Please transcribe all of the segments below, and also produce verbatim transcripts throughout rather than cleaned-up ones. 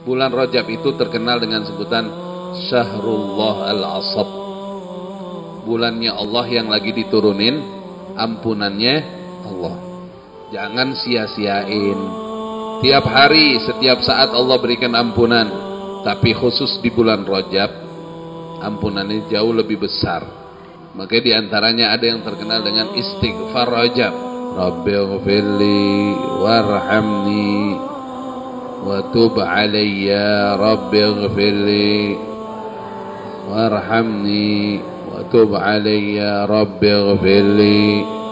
Bulan Rajab itu terkenal dengan sebutan Syahrullah Al-Asab, bulannya Allah yang lagi diturunin ampunannya Allah. Jangan sia-siain. Tiap hari, setiap saat Allah berikan ampunan, tapi khusus di bulan Rajab ampunannya jauh lebih besar. Makanya diantaranya ada yang terkenal dengan istighfar Rajab. Rabbighfirli warhamni wa tub alayya, Rabbighfirli warhamni wa tub alayya, Rabbighfirli.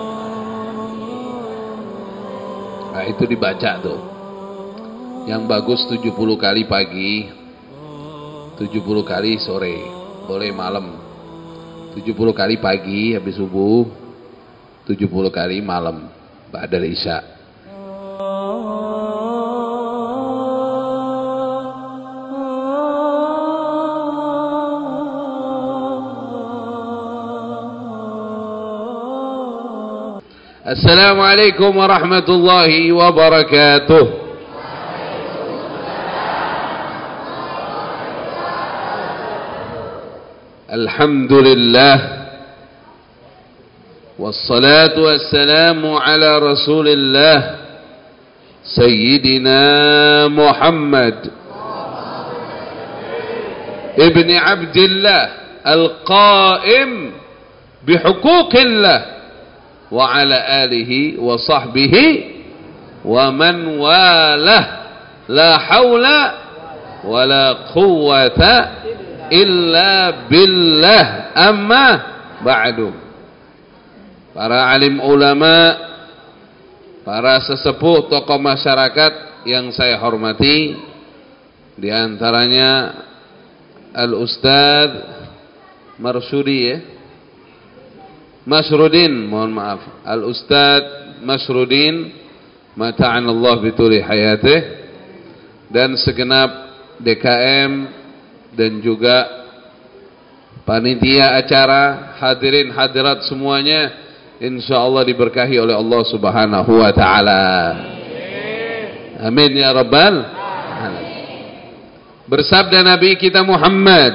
Nah, itu dibaca tuh. Yang bagus tujuh puluh kali pagi, tujuh puluh kali sore, boleh malam. tujuh puluh kali pagi habis subuh, tujuh puluh kali malam ba'dal isya. Assalamualaikum warahmatullahi wabarakatuh. Alhamdulillah, wassalatu wassalamu ala rasulillah Sayyidina Muhammad ibni Abdillah al-qaim bihuquqillah wa ala alihi wa sahbihi wa man walah, la hawla wa la quwwata illa billah, amma ba'du. Para alim ulama, para sesepuh tokoh masyarakat yang saya hormati, di antaranya Al-Ustadz Marsudi ya Masrudin, mohon maaf, Al-Ustadz Masrudin mata'anallah bituli hayatih, dan segenap D K M dan juga panitia acara, hadirin hadirat semuanya, insyaallah diberkahi oleh Allah Subhanahu wa taala. Amin ya rabbal alamin. Bersabda Nabi kita Muhammad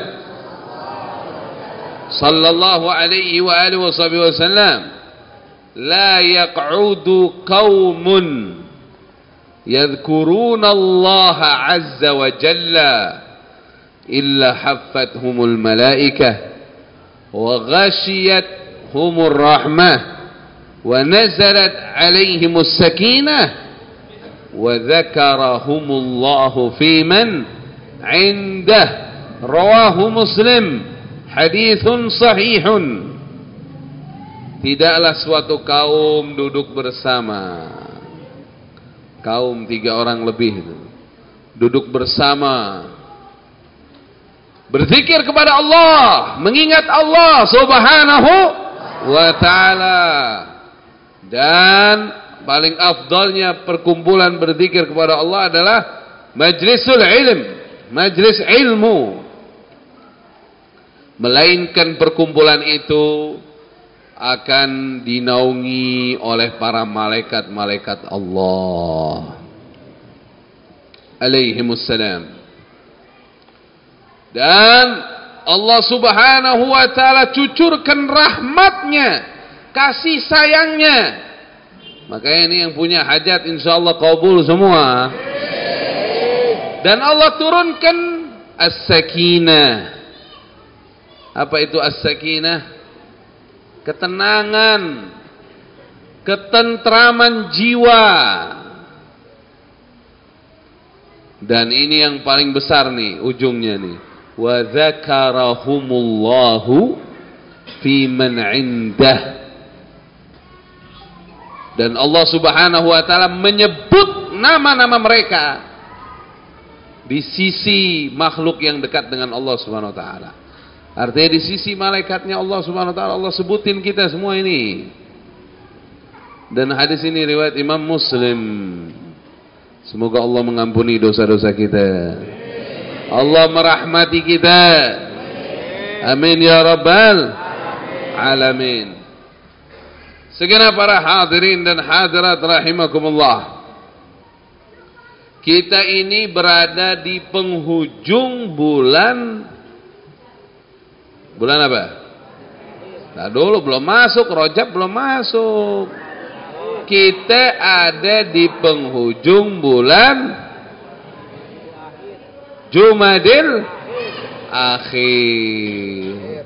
sallallahu alaihi wa alihi wasallam, la yaq'udu qaumun yadhkuruna Allah azza wa jalla illa haffathumul malaikah wa ghashiyathumur rahmah wa nazalat alaihimus sakinah wa dzakarahumullahu fi man indah, rawahu Muslim, hadithun sahihun. Tidaklah suatu kaum duduk bersama, kaum tiga orang lebih itu, duduk bersama berzikir kepada Allah, mengingat Allah Subhanahu wa ta'ala. Dan paling afdalnya perkumpulan berzikir kepada Allah adalah majlisul ilm, majlis ilmu. Melainkan perkumpulan itu akan dinaungi oleh para malaikat-malaikat Allah alaihimussalam. Dan Allah Subhanahu wa ta'ala cucurkan rahmatnya, kasih sayangnya. Makanya ini yang punya hajat insyaallah kabul semua. Dan Allah turunkan as-sakinah. Apa itu as-sakinah? Ketenangan, ketentraman jiwa. Dan ini yang paling besar nih ujungnya nih. Wa dzakarahumullahu fi man indah. Dan Allah Subhanahu wa taala menyebut nama-nama mereka di sisi makhluk yang dekat dengan Allah Subhanahu wa taala. Artinya di sisi malaikatnya Allah Subhanahu wa taala, Allah sebutin kita semua ini. Dan hadis ini riwayat Imam Muslim. Semoga Allah mengampuni dosa-dosa kita, Allah merahmati kita. Amin ya rabbal alamin. Segenap para hadirin dan hadirat rahimakumullah, Kita ini berada di penghujung bulan. Bulan apa? Nah dulu belum masuk, Rajab belum masuk. Kita ada di penghujung bulan Jumadil Akhir.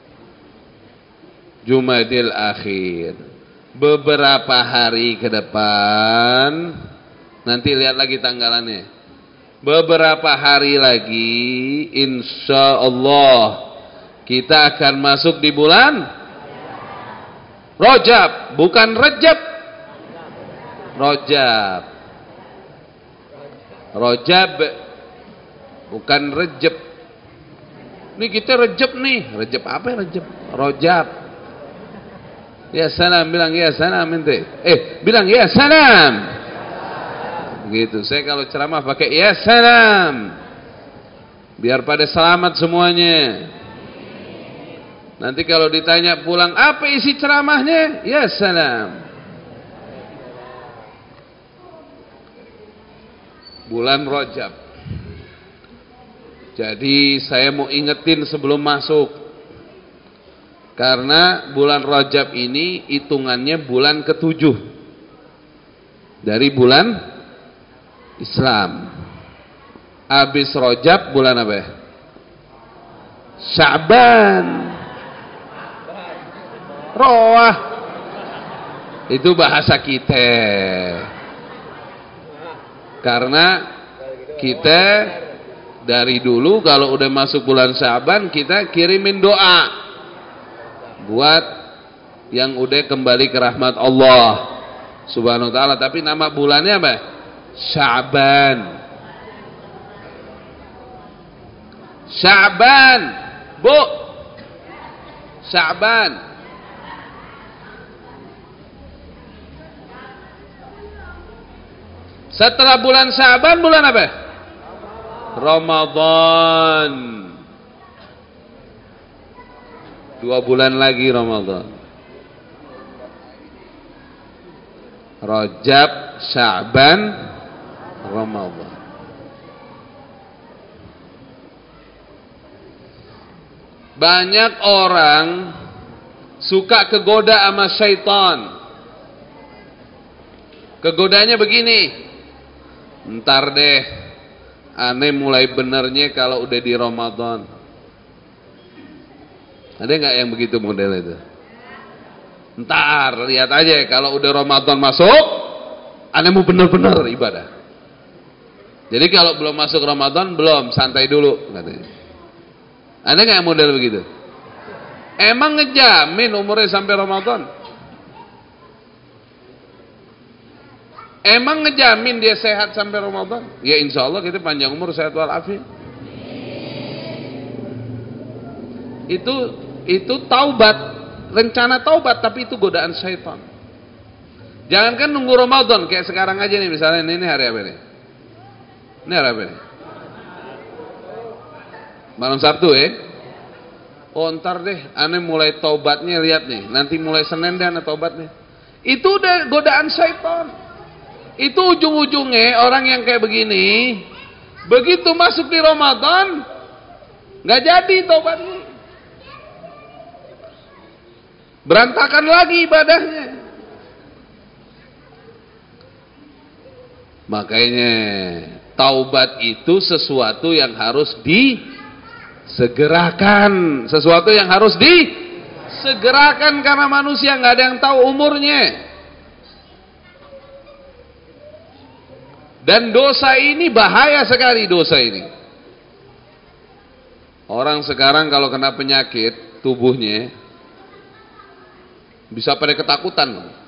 Jumadil Akhir. Beberapa hari ke depan, nanti lihat lagi tanggalannya. Beberapa hari lagi, insya Allah kita akan masuk di bulan Rajab, bukan Rajab. Rajab. Rajab, bukan Rajab. Ini kita Rajab nih. Rajab apa ya Rajab? Rajab. Ya salam, bilang ya salam ente. Eh, bilang ya salam. Begitu. Saya kalau ceramah pakai ya salam. Biar pada selamat semuanya. Nanti kalau ditanya pulang, apa isi ceramahnya? Ya salam. Bulan Rajab. Jadi saya mau ingetin sebelum masuk. Karena bulan Rajab ini hitungannya bulan ketujuh dari bulan Islam. Habis Rajab bulan apa ya? Sya'ban. Roah. Itu bahasa kita. Karena kita dari dulu kalau udah masuk bulan Sya'ban kita kirimin doa buat yang udah kembali ke rahmat Allah Subhanahu wa taala. Tapi nama bulannya apa? Sya'ban. Sya'ban. Bu. Sya'ban. Setelah bulan Sya'ban bulan apa? Ramadan. Dua bulan lagi Ramadan. Rajab, Sya'ban, Ramadan. Banyak orang suka kegoda sama syaitan. Kegodanya begini. Ntar deh, aneh mulai benernya kalau udah di Ramadan. Ada nggak yang begitu model itu? Ntar lihat aja kalau udah Ramadan masuk, aneh mau bener-bener ibadah. Jadi kalau belum masuk Ramadan belum, santai dulu katanya. Ada nggak yang model begitu? Emang ngejamin umurnya sampai Ramadan? Emang ngejamin dia sehat sampai Ramadan? Ya insya Allah kita panjang umur, sehat walafiat. Itu itu taubat, rencana taubat, tapi itu godaan syaitan. Jangankan nunggu Ramadan kayak sekarang aja nih, misalnya ini, ini hari apa nih? Ini hari apa nih? Malam Sabtu ya? Oh ntar deh, aneh mulai taubatnya lihat nih, nanti mulai Senin deh aneh taubatnya. Itu udah godaan syaitan. Itu ujung-ujungnya orang yang kayak begini, begitu masuk di Ramadan, nggak jadi taubatnya. Berantakan lagi ibadahnya. Makanya taubat itu sesuatu yang harus disegerakan, sesuatu yang harus disegerakan karena manusia nggak ada yang tahu umurnya. Dan dosa ini bahaya sekali, dosa ini. Orang sekarang kalau kena penyakit tubuhnya bisa pada ketakutan.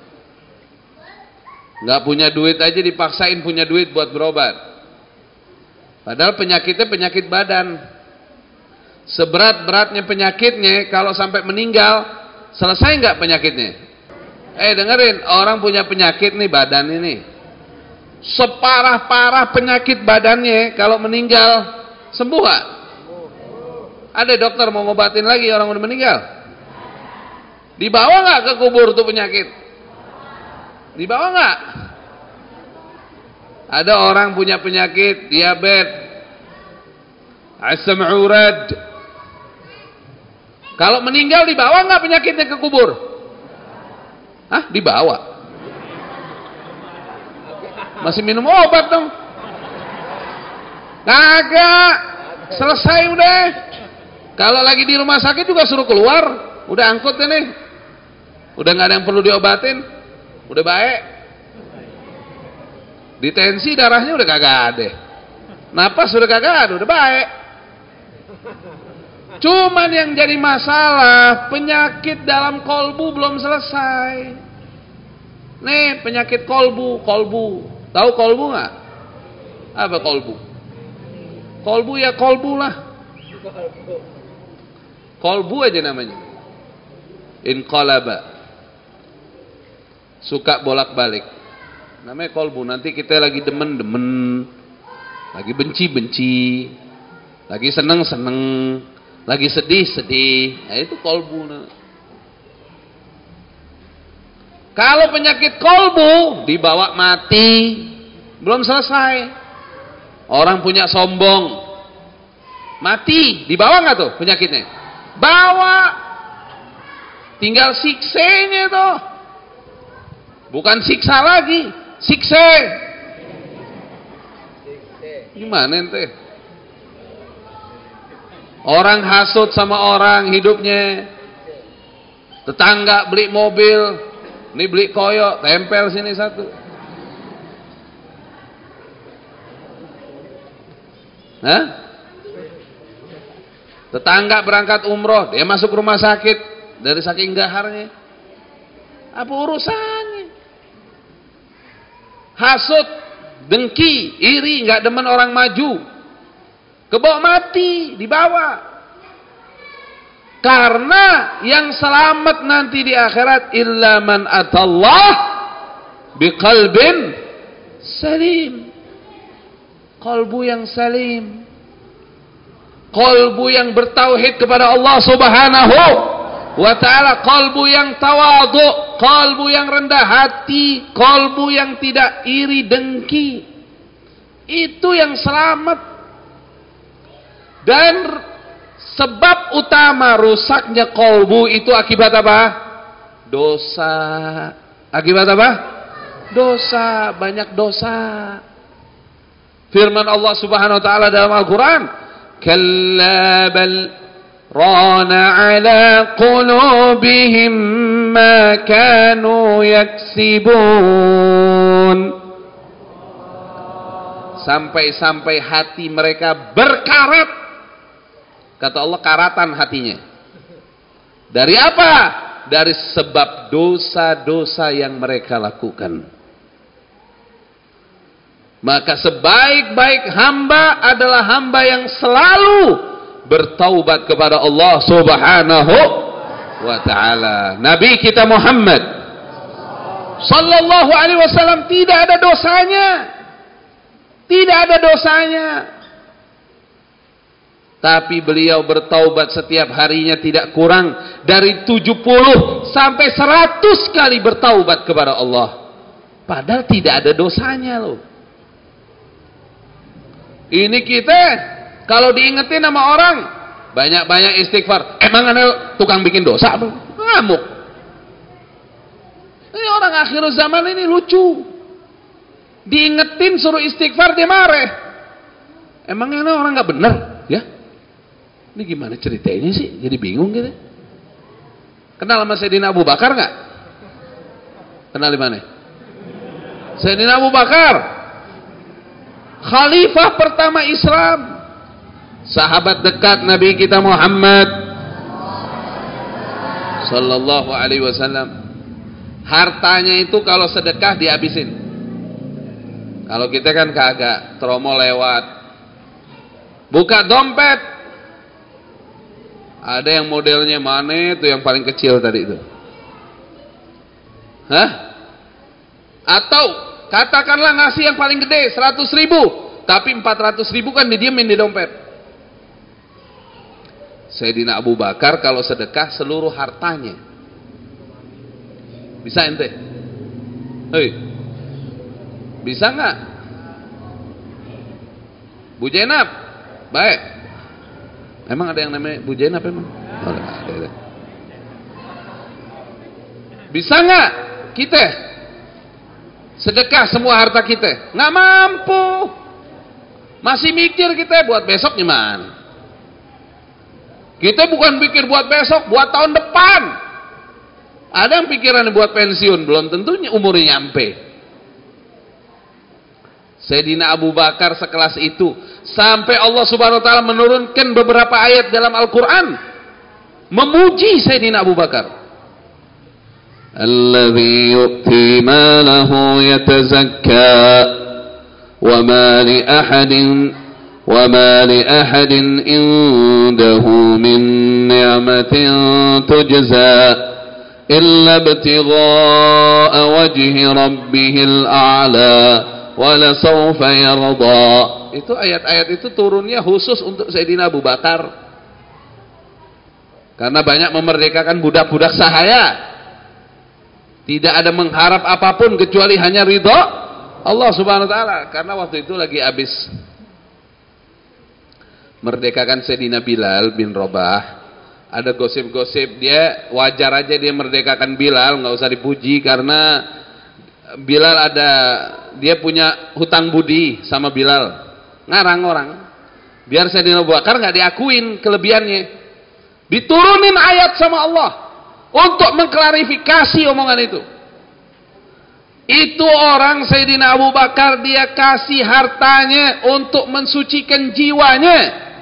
Nggak punya duit aja dipaksain punya duit buat berobat. Padahal penyakitnya penyakit badan. Seberat-beratnya penyakitnya, kalau sampai meninggal, selesai nggak penyakitnya? Eh dengerin, orang punya penyakit nih badan ini. Separah-parah penyakit badannya, kalau meninggal, sembuh gak? Ada dokter mau ngobatin lagi orang udah meninggal? Dibawa nggak ke kubur tuh penyakit? Dibawa nggak? Ada orang punya penyakit diabetes, asam urad. Kalau meninggal dibawa nggak penyakitnya ke kubur? Hah? Dibawa. Masih minum obat dong? Kagak. Selesai udah. Kalau lagi di rumah sakit juga suruh keluar. Udah angkut ini. Udah nggak ada yang perlu diobatin. Udah baik. Di tensi darahnya udah kagak ada. Napas udah kagak ada, udah baik. Cuman yang jadi masalah, penyakit dalam kolbu belum selesai. Nih penyakit kolbu, kolbu. Tahu kolbu nggak? Apa kolbu? Kolbu ya kolbu lah. Kolbu aja namanya. Inqalaba. Suka bolak-balik. Namanya kolbu. Nanti kita lagi demen-demen, lagi benci-benci, lagi seneng-seneng, lagi sedih-sedih. Nah, itu kolbu. Nah. Kalau penyakit kolbu dibawa mati, belum selesai. Orang punya sombong, mati, dibawa nggak tuh penyakitnya? Bawa. Tinggal siksenya tuh. Bukan siksa lagi, sikse. Gimana ente? Orang hasut sama orang hidupnya. Tetangga beli mobil, ini beli koyok, tempel sini satu. Hah? Tetangga berangkat umroh, dia masuk rumah sakit dari saking gaharnya. Apa urusannya? Hasut, dengki, iri, nggak demen orang maju, kebawa mati, dibawa. Karena yang selamat nanti di akhirat illa man atallah biqalbin salim. Qalbu yang salim, qalbu yang bertauhid kepada Allah Subhanahu wa ta'ala, qalbu yang tawadhu, qalbu yang rendah hati, qalbu yang tidak iri dengki. Itu yang selamat. Dan sebab utama rusaknya qalbu itu akibat apa? Dosa. Akibat apa? Dosa, banyak dosa. Firman Allah Subhanahu wa taala dalam Al-Qur'an, "Kalla bal rana 'ala qulubihim ma kanu yaksibun." Sampai-sampai hati mereka berkarat. Kata Allah, karatan hatinya. Dari apa? Dari sebab dosa-dosa yang mereka lakukan. Maka sebaik-baik hamba adalah hamba yang selalu bertaubat kepada Allah Subhanahu wa ta'ala. Nabi kita Muhammad sallallahu alaihi wasallam tidak ada dosanya. Tidak ada dosanya. Tapi beliau bertaubat setiap harinya tidak kurang dari tujuh puluh sampai seratus kali bertaubat kepada Allah. Padahal tidak ada dosanya loh. Ini kita kalau diingetin sama orang banyak-banyak istighfar. Emang ada tukang bikin dosa apa? Ngamuk. Ini orang akhir zaman ini lucu. Diingetin suruh istighfar dia marah. Emangnya orang nggak benar, ya? Ini gimana ceritanya sih? Jadi bingung gitu. Kenal sama Sayyidina Abu Bakar nggak? Kenal di mana? Sayyidina Abu Bakar, khalifah pertama Islam, sahabat dekat Nabi kita Muhammad sallallahu alaihi wasallam. Hartanya itu kalau sedekah dihabisin. Kalau kita kan kagak, teromo lewat. Buka dompet, ada yang modelnya mana itu yang paling kecil tadi itu. Hah? Atau katakanlah ngasih yang paling gede seratus ribu, tapi empat ratus ribu kan didiemin di dompet. Sayyidina Abu Bakar kalau sedekah seluruh hartanya. Bisa ente? Hei, bisa nggak? Bu Jenab, baik. Emang ada yang namanya Bu Jenab emang? Oh, ada, ada. Bisa nggak kita sedekah semua harta kita? Nggak mampu. Masih mikir kita buat besok gimana? Kita bukan pikir buat besok, buat tahun depan. Ada yang pikiran buat pensiun, belum tentunya umurnya nyampe. Sayyidina Abu Bakar sekelas itu, sampai Allah Subhanahu wa taala menurunkan beberapa ayat dalam Al-Qur'an memuji Sayyidina Abu Bakar. Alladzi yu'ti malahu yatazakka wa ma li ahadin wa ma li ahadin indahu min ni'matin tujza illa ibtigha'a wajhi rabbihil a'la wala sawfa yarda. Itu ayat-ayat itu turunnya khusus untuk Sayyidina Abu Bakar, karena banyak memerdekakan budak-budak sahaya, tidak ada mengharap apapun kecuali hanya ridha Allah Subhanahu wa taala. Karena waktu itu lagi habis merdekakan Sayyidina Bilal bin Rabah, ada gosip-gosip dia wajar aja dia merdekakan Bilal, nggak usah dipuji karena Bilal ada, dia punya hutang budi sama Bilal, ngarang orang biar Sayyidina Abu Bakar nggak diakuin kelebihannya. Diturunin ayat sama Allah untuk mengklarifikasi omongan itu. Itu orang Sayyidina Abu Bakar, dia kasih hartanya untuk mensucikan jiwanya,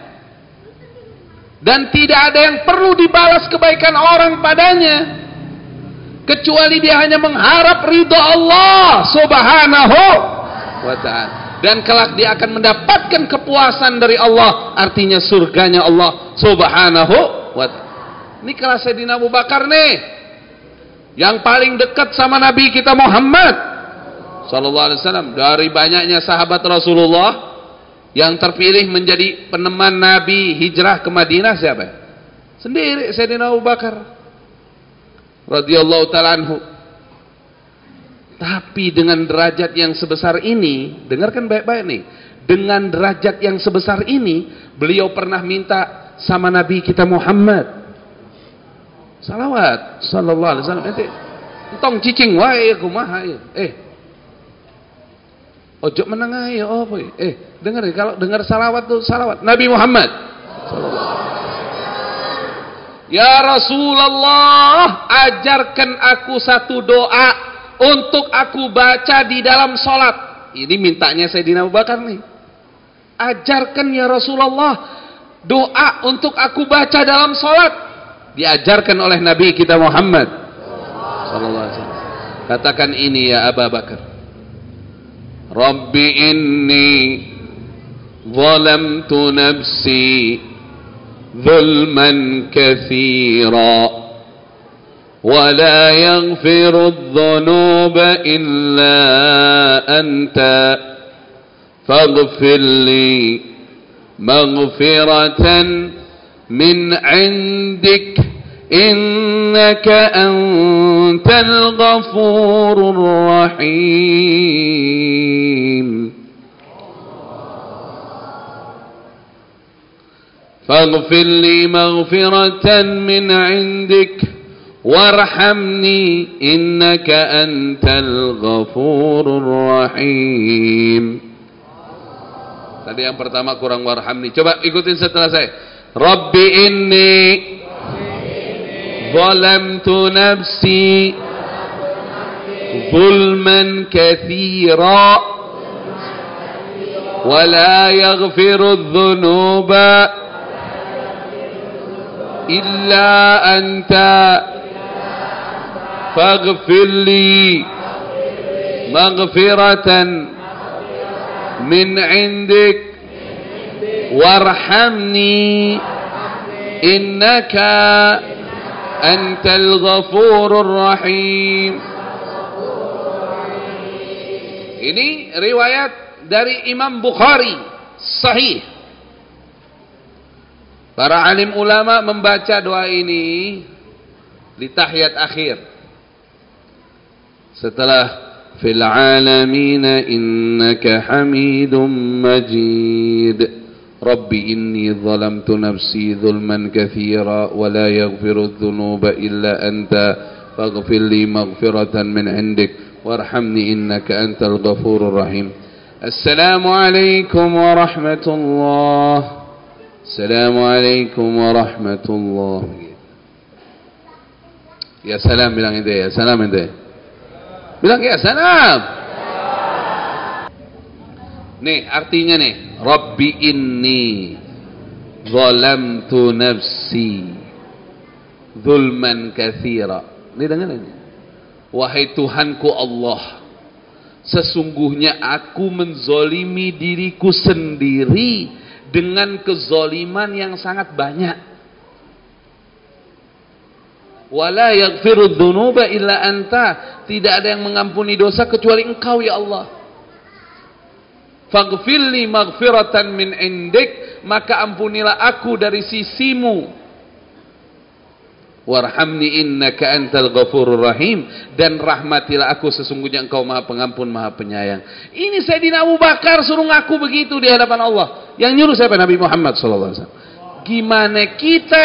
dan tidak ada yang perlu dibalas kebaikan orang padanya kecuali dia hanya mengharap ridha Allah Subhanahu wa ta'ala, dan kelak dia akan mendapatkan kepuasan dari Allah, artinya surganya Allah Subhanahu wa ta'ala. Ini kelas Sayyidina Abu Bakar nih, yang paling dekat sama Nabi kita Muhammad sallallahu alaihi wasallam. Dari banyaknya sahabat Rasulullah, yang terpilih menjadi peneman Nabi hijrah ke Madinah siapa? Sendiri Sayyidina Abu Bakar radhiyallahu ta'ala anhu. Tapi dengan derajat yang sebesar ini, dengarkan baik-baik nih, dengan derajat yang sebesar ini, beliau pernah minta sama Nabi kita Muhammad salawat sallallahu alaihi wasallam. Ente entong cicing wae kumaha ieu. Eh. Ojo meneng ae apa ieu? Eh, dengar kalau dengar salawat tuh salawat Nabi Muhammad sallallahu. Ya Rasulullah, ajarkan aku satu doa untuk aku baca di dalam sholat. Ini mintanya Sayyidina Abu Bakar nih. Ajarkan ya Rasulullah doa untuk aku baca dalam sholat. Diajarkan oleh Nabi kita Muhammad sallallahu alaihi wasallam. Katakan ini ya Abu Bakar. Rabbi inni zalamtu nafsi ظلما كثيرا ولا يغفر الذنوب إلا أنت فاغفر لي مغفرة من عندك إنك أنت الغفور الرحيم فاغفر لي مغفرة من عندك وارحمني إنك أنت الغفور الرحيم. Tadi yang pertama kurang warhamni. Coba ikutin setelah saya. Rabbi inni zalamtu nafsi zulman katsira wa la yaghfiru adh-dhunuba إلا أنت فاغفر لي مغفرة من عندك وارحمني إنك أنت الغفور الرحيم. Ini riwayat dari Imam Bukhari sahih. Para alim ulama membaca doa ini di tahiyat akhir. Setelah fil alamin innaka Hamidum Majid. Rabbi inni zalamtu nafsi zulman katsira wa la yaghfiru dzunuba illa anta faghfir li maghfiratan min 'indik warhamni innaka antal ghafurur rahim. Assalamualaikum warahmatullahi. Assalamualaikum warahmatullahi. Ya salam bilang ente ya, salam ente. Bilang ya salam. Nih artinya nih, Rabbi inni zalamtu nafsi zulman katsira. Ini dengar ini. Wahai Tuhanku Allah, sesungguhnya aku menzolimi diriku sendiri dengan kezoliman yang sangat banyak. Wala yaghfiru dzunuba illa anta. Tidak ada yang mengampuni dosa kecuali Engkau ya Allah. Faghfirli maghfiratan min indik, maka ampunilah aku dari sisimu. Warhamni innaka antal ghafurur rahim, dan rahmatilah aku sesungguhnya Engkau Maha Pengampun Maha Penyayang. Ini Sayyidina Abu Bakar suruh ngaku begitu di hadapan Allah. Yang nyuruh siapa? Nabi Muhammad sallallahu alaihi wasallam. Gimana kita?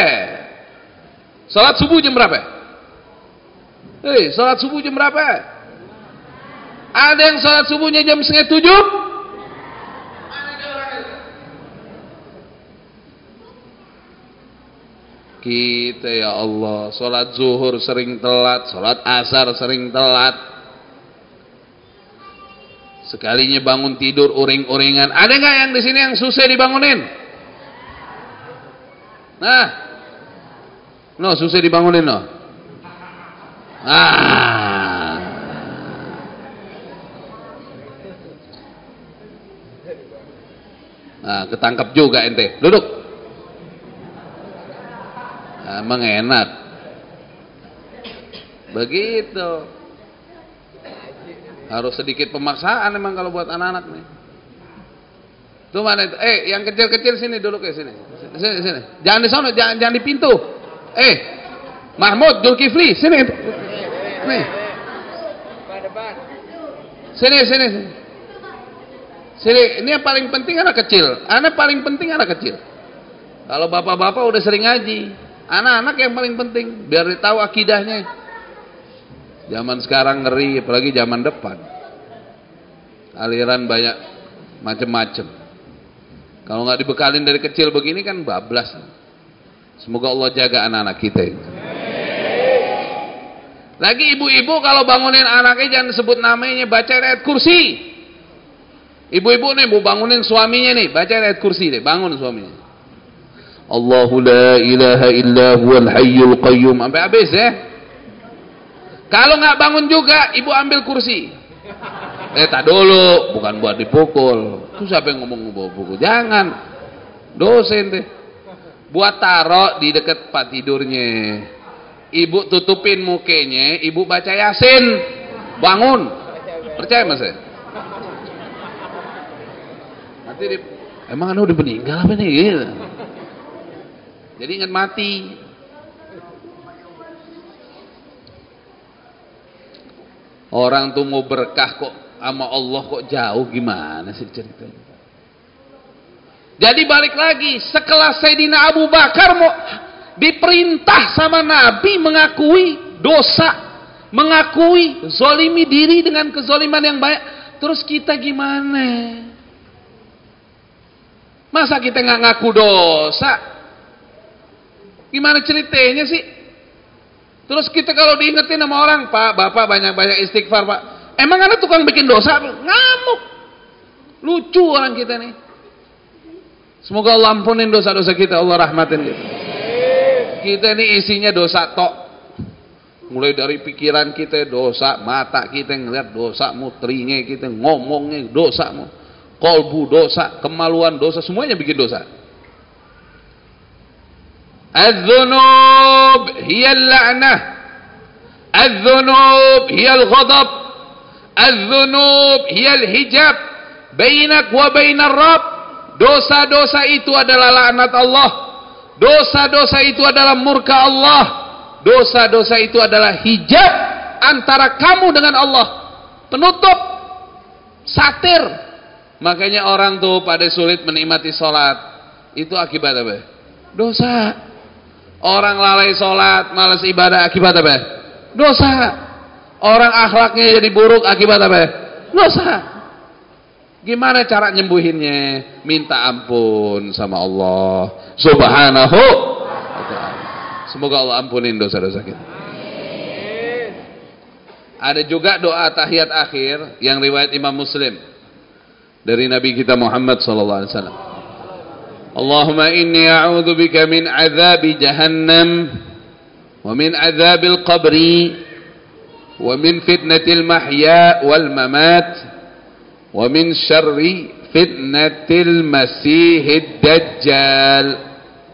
Salat subuh jam berapa? Hei, salat subuh jam berapa? Ada yang salat subuhnya jam setengah tujuh? Kita ya Allah, sholat zuhur sering telat, sholat asar sering telat. Sekalinya bangun tidur uring-uringan. Ada nggak yang di sini yang susah dibangunin? Nah, no susah dibangunin no. Ah, nah ketangkap juga ente. Duduk. Emang enak begitu, harus sedikit pemaksaan emang kalau buat anak-anak nih. Tuh mana itu? Eh, yang kecil-kecil sini dulu ke sini. Sini, sini. Jangan di sana, jangan jangan di pintu. Eh, Mahmud, Zulkifli, sini. Nih. Sini, sini, sini. Sini, ini yang paling penting anak kecil. Anak paling penting anak kecil. Kalau bapak-bapak udah sering ngaji, anak-anak yang paling penting biar tahu akidahnya. Zaman sekarang ngeri, apalagi zaman depan. Aliran banyak macam-macam. Kalau nggak dibekalin dari kecil begini kan bablas. Semoga Allah jaga anak-anak kita. Lagi ibu-ibu kalau bangunin anaknya jangan sebut namanya, baca ayat kursi. Ibu-ibu nih mau bangunin suaminya nih, baca ayat kursi deh, bangun suaminya. Allahu la ilaha illa huwal hayyul qayyum sampai habis ya. Kalau nggak bangun juga, ibu ambil kursi. Eh tak dulu, bukan buat dipukul. Itu siapa yang ngomong bawa pukul? Jangan. Dosen deh. Buat taruh di dekat tempat tidurnya. Ibu tutupin mukanya, ibu baca Yasin. Bangun. Percaya mas saya? Nanti di, emang anu udah meninggal apa nih? Gitu. Jadi ingat mati. Orang tuh mau berkah kok sama Allah kok jauh, gimana sih ceritanya? Jadi balik lagi, sekelas Sayyidina Abu Bakar mau diperintah sama Nabi mengakui dosa, mengakui zolimi diri dengan kezoliman yang banyak. Terus kita gimana? Masa kita nggak ngaku dosa? Gimana ceritanya sih? Terus kita kalau diingetin sama orang, Pak, Bapak banyak-banyak istighfar, Pak. Emang ada tukang bikin dosa? Ngamuk. Lucu orang kita nih. Semoga Allah ampunin dosa-dosa kita, Allah rahmatin kita. Kita ini isinya dosa tok. Mulai dari pikiran kita dosa, mata kita ngeliat dosa, telinga kita ngomongnya dosa, kolbu dosa, kemaluan dosa, semuanya bikin dosa. الذنوب هي اللعنة الذنوب هي الغضب الذنوب هي الhijab بينك وبين الرب. Dosa-dosa itu adalah laknat Allah, dosa-dosa itu adalah murka Allah, dosa-dosa itu adalah hijab antara kamu dengan Allah. penutup, satir. Makanya orang tuh pada sulit menikmati sholat. Itu akibat apa? Dosa. Orang lalai sholat, malas ibadah, akibat apa? Dosa. Orang akhlaknya jadi buruk, akibat apa? Dosa. Gimana cara nyembuhinnya? Minta ampun sama Allah Subhanahu wa ta'ala. Semoga Allah ampunin dosa-dosa kita. Ada juga doa tahiyat akhir yang riwayat Imam Muslim dari Nabi kita Muhammad sallallahu alaihi wasallam. Allahumma inni a'udzu bika min adzabi jahannam wa min adzabil qabri wa min fitnatil mahya wal mamat wa min syarri fitnatil masihid dajjal.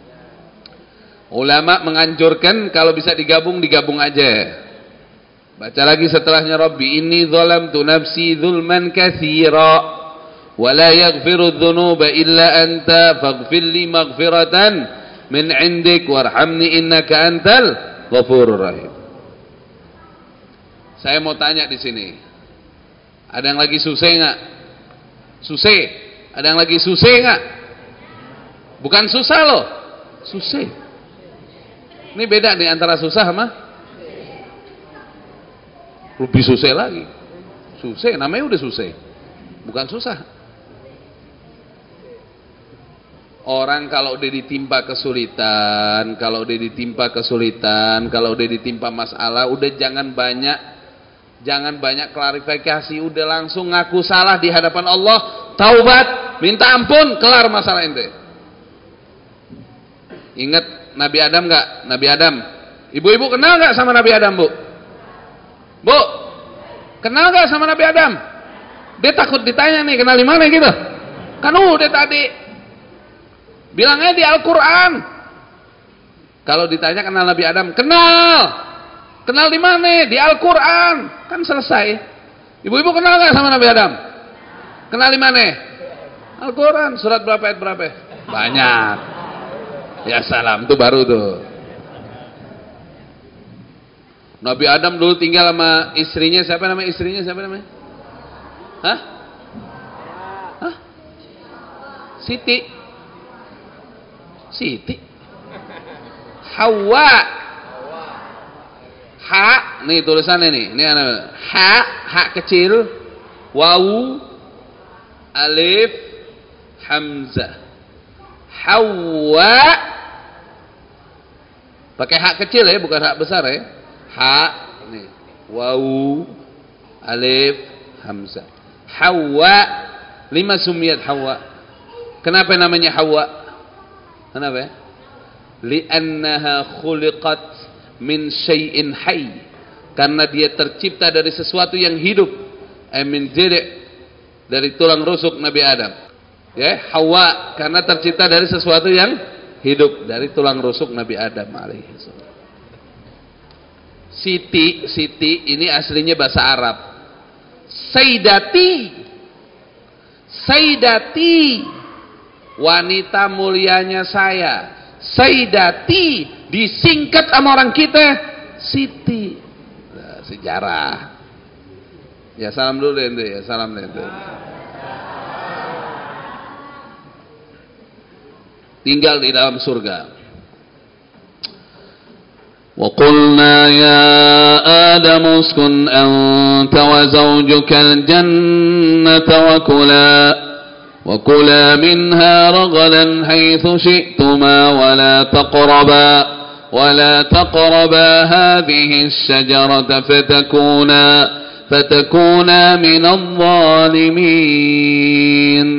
Ulama menganjurkan kalau bisa digabung, digabung aja. Baca lagi setelahnya, Rabbi inni zalamtu nafsi zulman katsira wa la yaghfiru dzunuba illa anta faghfir li maghfiratan min 'indik warhamni innaka antal ghafurur rahim. Saya mau tanya di sini. Ada yang lagi susah enggak? Susah. Ada yang lagi susah enggak? Bukan susah loh. Susah. Ini beda nih antara susah sama lebih susah lagi. Susah, namanya udah susah. Bukan susah. Orang kalau udah ditimpa kesulitan, kalau udah ditimpa kesulitan, kalau udah ditimpa masalah, udah jangan banyak jangan banyak klarifikasi, udah langsung ngaku salah di hadapan Allah, taubat, minta ampun, kelar masalah ente. Ingat Nabi Adam enggak? Nabi Adam. Ibu-ibu kenal enggak sama Nabi Adam, Bu? Bu, kenal gak sama Nabi Adam? Dia takut ditanya nih, kenal di mana gitu? Kan udah tadi bilangnya di Al-Quran. Kalau ditanya kenal Nabi Adam, kenal. Kenal di mana? Di Al-Quran. Kan selesai. Ibu-ibu kenal gak sama Nabi Adam? Kenal di mana? Al-Quran. Surat berapa ayat berapa? Banyak. Ya salam, itu baru tuh. Nabi Adam dulu tinggal sama istrinya, siapa namanya istrinya? Siapa namanya? Hah? Hah? Siti. Siti. Hawa. Ha, nih tulisannya nih. Ini ana ha, ha kecil, wawu, alif, hamzah. Hawa. Pakai hak kecil ya, bukan hak besar ya. Ha, nih, wawu, alif, hamzah. Hawa, lima sumiyat Hawa. Kenapa namanya Hawa? Kenapa ya? Li'annaha khuliqat min syai'in hayy. Karena dia tercipta dari sesuatu yang hidup. Min jiri', dari tulang rusuk Nabi Adam. Ya, Hawa karena tercipta dari sesuatu yang hidup, dari tulang rusuk Nabi Adam alaihi salam. Siti, Siti ini aslinya bahasa Arab. Sayyidati, Sayyidati, wanita mulianya saya. Sayyidati disingkat sama orang kita Siti. Nah, sejarah. Ya salam dulu ente, ya salam ente. Tinggal di dalam surga. وَقُلْنَا يَا آدَمُ اسْكُنْ أَنْتَ وَزَوْجُكَ الْجَنَّةَ وَكُلَا وَكُلَا مِنْهَا رَغَدًا حَيْثُ شِئْتُمَا وَلَا تَقْرَبَا وَلَا تَقْرَبَا هَذِهِ الشَّجَرَةَ فَتَكُونَا فَتَكُونَا مِنَ الظَّالِمِينَ.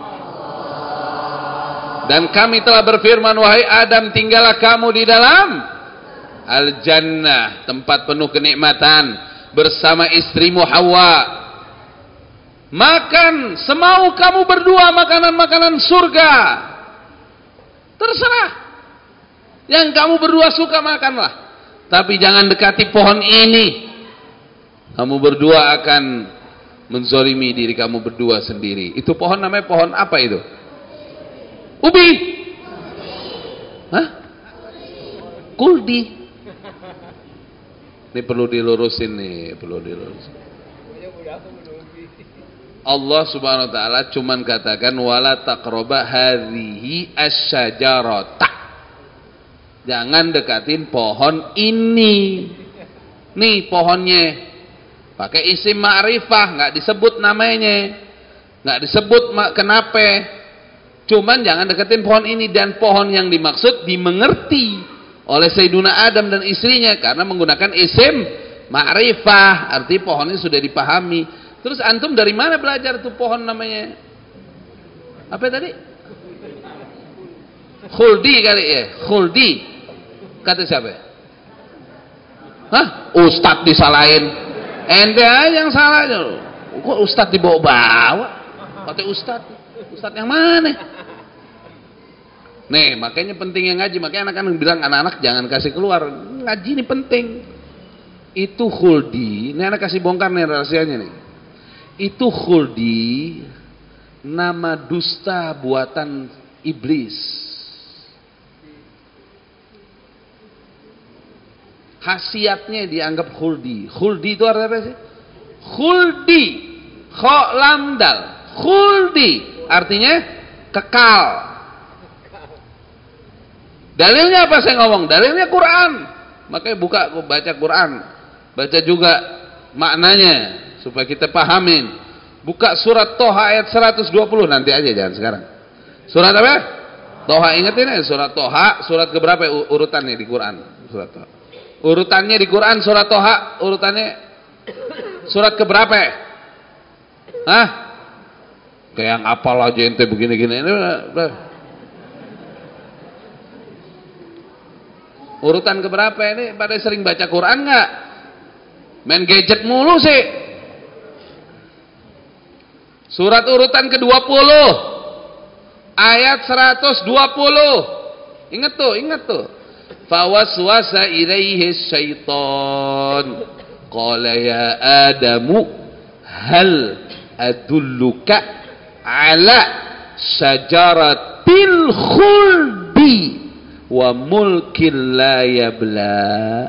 Dan kami telah berfirman, wahai Adam, tinggallah kamu di dalam Al-Jannah, tempat penuh kenikmatan, bersama istrimu Hawa. Makan semau kamu berdua makanan-makanan surga. Terserah. Yang kamu berdua suka makanlah. Tapi jangan dekati pohon ini. Kamu berdua akan menzolimi diri kamu berdua sendiri. Itu pohon namanya pohon apa itu? Ubi. Hah? Kuldi. Ini perlu dilurusin nih, perlu dilurusin. Allah Subhanahu wa taala cuman katakan wala taqraba hadhihi asyajarata. Jangan dekatin pohon ini. Nih pohonnya. Pakai isim ma'rifah, enggak disebut namanya. Enggak disebut kenapa. Cuman jangan deketin pohon ini, dan pohon yang dimaksud dimengerti oleh Sayyiduna Adam dan istrinya karena menggunakan isim ma'rifah, arti pohonnya sudah dipahami. Terus antum dari mana belajar tuh pohon namanya? Apa tadi? Khuldi kali ya, Khuldi. Kata siapa? Hah? Ustadz disalahin. Ente aja yang salah. Kok ustadz dibawa-bawa? Kata ustadz. Ustadz yang mana? Nih, makanya pentingnya ngaji. Makanya anak-anak bilang anak-anak jangan kasih keluar. Ngaji ini penting. Itu khuldi. Ini anak kasih bongkar nih rahasianya nih. Itu khuldi, nama dusta buatan iblis. Khasiatnya dianggap khuldi. Khuldi itu artinya apa sih? Khuldi. Kho lam dal. Khuldi artinya kekal. Dalilnya apa saya ngomong? Dalilnya Quran. Makanya buka baca Quran. Baca juga maknanya supaya kita pahamin. Buka surat Toha ayat seratus dua puluh nanti aja, jangan sekarang. Surat apa? Toha, ingetin ya, surat Toha, surat keberapa urutannya di Quran? Surat Toha. Urutannya di Quran surat Toha, urutannya surat keberapa? Hah? Kayak yang apal aja ente begini-gini. Urutan keberapa ini? Pada sering baca Quran nggak? Main gadget mulu sih. Surat urutan ke dua puluh ayat seratus dua puluh. Ingat tuh, ingat tuh. Fawaswasa ilaihi syaitan qala ya Adamu hal adulluka ala syajaratil khuldi wa mulkin la yabla.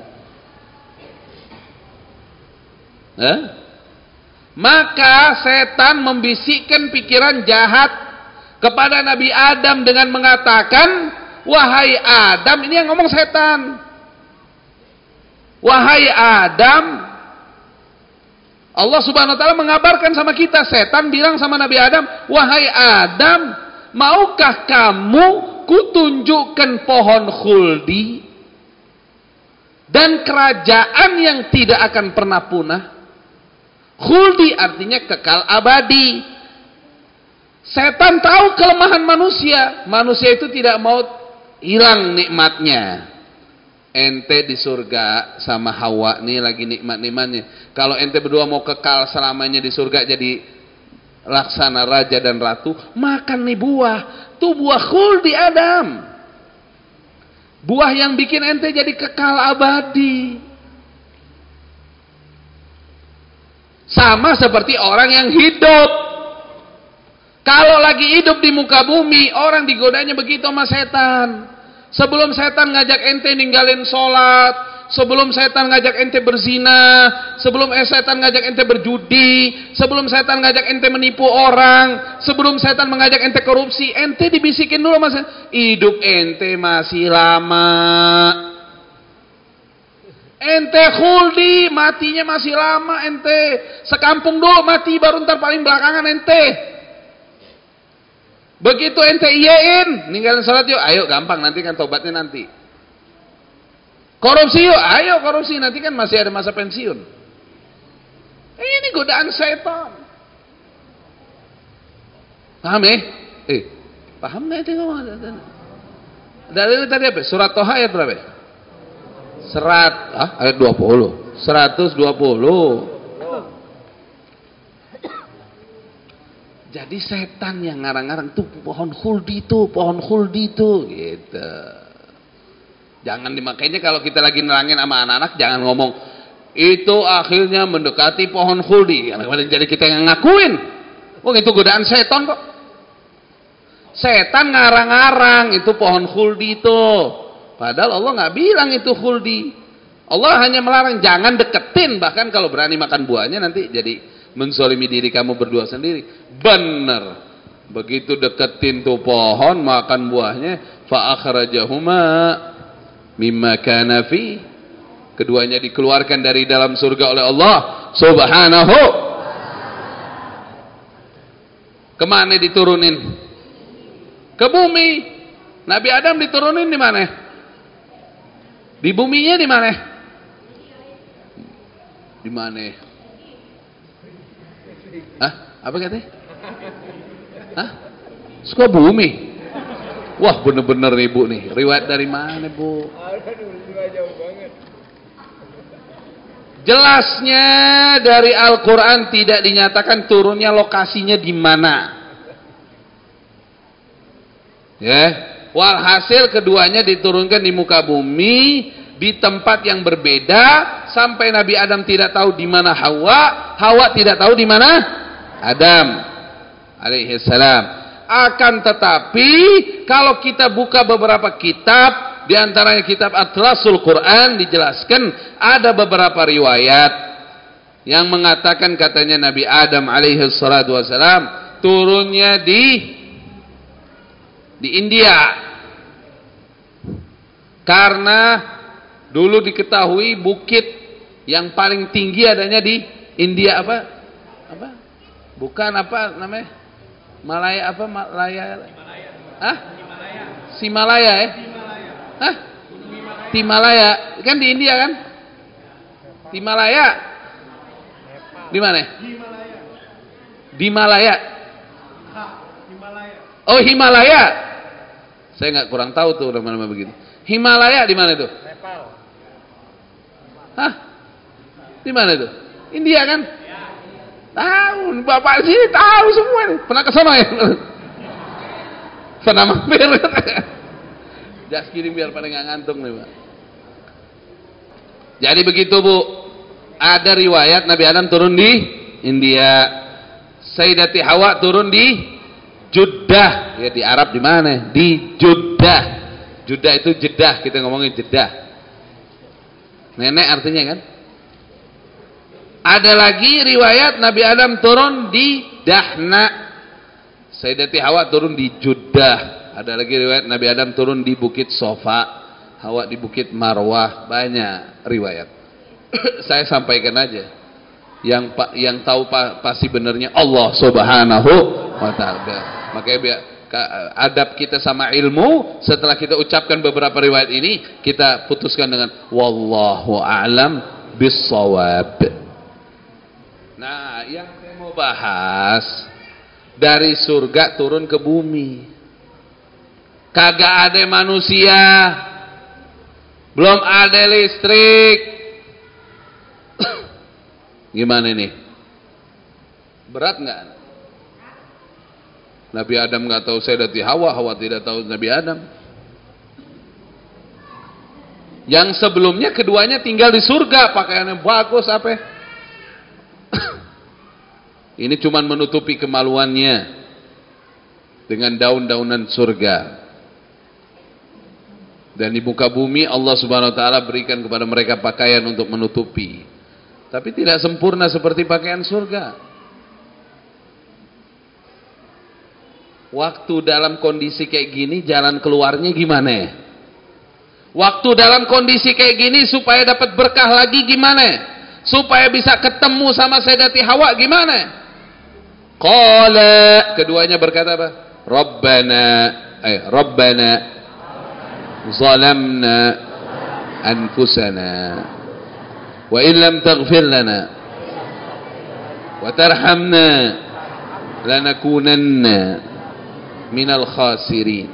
Hah? Maka setan membisikkan pikiran jahat kepada Nabi Adam dengan mengatakan, wahai Adam, ini yang ngomong setan. Wahai Adam, Allah Subhanahu wa taala mengabarkan sama kita, setan bilang sama Nabi Adam, wahai Adam, maukah kamu kutunjukkan pohon khuldi dan kerajaan yang tidak akan pernah punah? Khuldi artinya kekal abadi. Setan tahu kelemahan manusia. Manusia itu tidak mau hilang nikmatnya. Ente di surga sama Hawa nih lagi nikmat-nikmatnya. Kalau ente berdua mau kekal selamanya di surga jadi laksana raja dan ratu, makan nih buah. Tuh buah khuldi Adam. Buah yang bikin ente jadi kekal abadi. Sama seperti orang yang hidup. Kalau lagi hidup di muka bumi, orang digodanya begitu sama setan. Sebelum setan ngajak ente ninggalin sholat, sebelum setan ngajak ente berzina, sebelum setan ngajak ente berjudi, sebelum setan ngajak ente menipu orang, sebelum setan mengajak ente korupsi, ente dibisikin dulu mas, hidup ente masih lama. Ente khuldi, matinya masih lama ente. Sekampung dulu mati, baru ntar paling belakangan ente. Begitu ente iyain, ninggalin sholat yuk, ayo gampang, nanti kan tobatnya nanti. Korupsi yuk, ayo korupsi, nanti kan masih ada masa pensiun. Ini godaan setan. Paham ya? Eh, paham gak itu ngomong? Dalilnya tadi apa? Surat Toha ayat berapa? Serat, ah, ayat dua puluh, seratus dua puluh. Jadi setan yang ngarang-ngarang tuh pohon khuldi tuh, pohon khuldi tuh, gitu. Jangan dimakainya kalau kita lagi nerangin sama anak-anak, jangan ngomong itu akhirnya mendekati pohon khuldi. Jadi kita yang ngakuin, oh itu godaan setan kok. Setan ngarang-ngarang itu pohon khuldi tuh. Padahal Allah nggak bilang itu khuldi. Allah hanya melarang jangan deketin, bahkan kalau berani makan buahnya nanti jadi menzalimi diri kamu berdua sendiri. Benar. Begitu deketin tuh pohon, makan buahnya, fa akhrajahuma mimma kana fi. Keduanya dikeluarkan dari dalam surga oleh Allah Subhanahu. Kemana diturunin? Ke bumi. Nabi Adam diturunin di mana? Di buminya di mana? Di mana? Hah? Apa katanya? Hah? Suka bumi. Wah, bener-bener nih Bu nih. Riwayat dari mana, Bu? Jelasnya dari Al-Qur'an tidak dinyatakan turunnya lokasinya di mana. Ya, walhasil keduanya diturunkan di muka bumi di tempat yang berbeda sampai Nabi Adam tidak tahu di mana Hawa, Hawa tidak tahu di mana Adam alaihi salam. Akan tetapi kalau kita buka beberapa kitab, di antaranya kitab Atlasul Quran, dijelaskan ada beberapa riwayat yang mengatakan katanya Nabi Adam alaihi salatu wasalam turunnya di di India. Karena dulu diketahui bukit yang paling tinggi adanya di India apa? Apa? Bukan apa namanya? Malaya apa? Malaya? Hah? Himalaya ya? Hah? Himalaya. Kan di India kan? Himalaya. Di mana? Di Malaya. Oh, Himalaya. Saya nggak kurang tahu tuh nama-nama begitu. Himalaya di mana itu? Nepal. Hah? Di mana itu? India kan? Tahu, Bapak sini tahu semua nih. Pernah ke sana ya? Pernah mampir. Jas kirim biar pada nggak ngantuk nih, Pak. Jadi begitu, Bu. Ada riwayat Nabi Adam turun di India. Sayyidati Hawa turun di Jeddah. Ya di Arab di mana? Di Jeddah. Jeddah itu Jeddah, kita ngomongin Jeddah. Nenek artinya kan? Ada lagi riwayat Nabi Adam turun di Dahna. Sayyidati Hawa turun di Jeddah. Ada lagi riwayat Nabi Adam turun di Bukit Sofa, Hawa di Bukit Marwah. Banyak riwayat. Saya sampaikan aja. Yang yang tahu pasti benernya Allah Subhanahu wa taala. Makanya biar adab kita sama ilmu, setelah kita ucapkan beberapa riwayat ini, kita putuskan dengan wallahu a'lam bissawab. Nah, yang saya mau bahas dari surga turun ke bumi. Kagak ada manusia, belum ada listrik. Gimana ini? Berat nggak? Nabi Adam nggak tahu Sayyidati Hawa, Hawa tidak tahu Nabi Adam. Yang sebelumnya keduanya tinggal di surga, pakaiannya bagus apa? Ini cuma menutupi kemaluannya dengan daun-daunan surga. Dan di muka bumi Allah Subhanahu wa taala berikan kepada mereka pakaian untuk menutupi. Tapi tidak sempurna seperti pakaian surga. Waktu dalam kondisi kayak gini jalan keluarnya gimana? Waktu dalam kondisi kayak gini supaya dapat berkah lagi gimana? Supaya bisa ketemu sama Sayyidati Hawa gimana? Qala, keduanya berkata apa? Rabbana, eh Rabbana zalamna anfusana wa in lam taghfir lana wa tarhamna lanakunanna minal khasirin.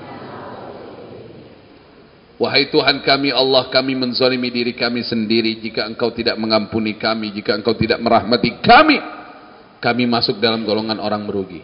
Wahai Tuhan kami Allah, kami menzalimi diri kami sendiri. Jika Engkau tidak mengampuni kami, jika Engkau tidak merahmati kami, kami masuk dalam golongan orang merugi.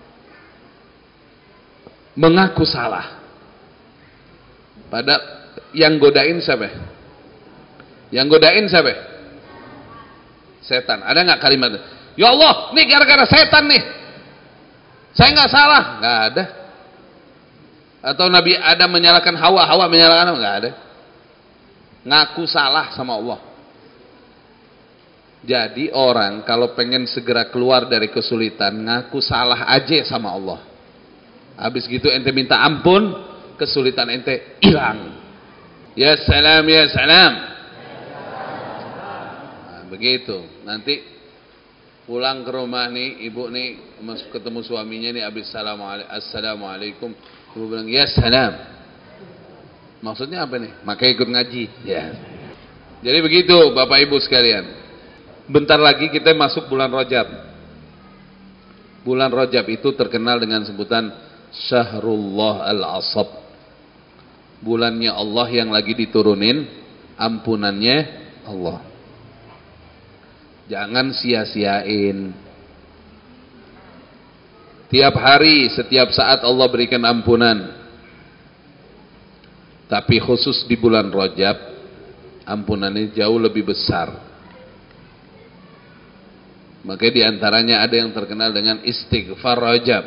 Mengaku salah. Pada yang godain siapa? Yang godain siapa? Setan. Ada nggak kalimat? Ya Allah, nih gara-gara setan nih. Saya nggak salah. Nggak ada. Atau Nabi Adam menyalahkan Hawa, Hawa menyalahkan Adam? Nggak ada. Ngaku salah sama Allah. Jadi orang kalau pengen segera keluar dari kesulitan, ngaku salah aja sama Allah. Habis gitu ente minta ampun, kesulitan ente hilang. Ya salam, ya salam. Nah, begitu. Nanti pulang ke rumah nih, ibu nih masuk ketemu suaminya nih, habis assalamualaikum, ibu bilang ya salam. Maksudnya apa nih? Makanya ikut ngaji. Ya. Jadi begitu Bapak Ibu sekalian. Bentar lagi kita masuk bulan Rajab. Bulan Rajab itu terkenal dengan sebutan Syahrullah Al-Asab. Bulannya Allah yang lagi diturunin ampunannya Allah. Jangan sia-siain. Tiap hari, setiap saat Allah berikan ampunan. Tapi khusus di bulan Rajab, ampunannya jauh lebih besar. Maka diantaranya ada yang terkenal dengan istighfar Rajab.